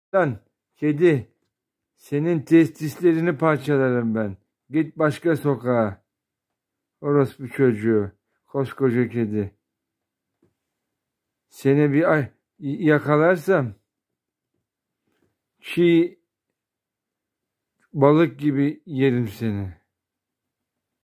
Lan kedi, senin testislerini parçalarım ben. Git başka sokağa. Orospu çocuğu, koskoca kedi. Seni bir yakalarsam çiğ balık gibi yerim seni.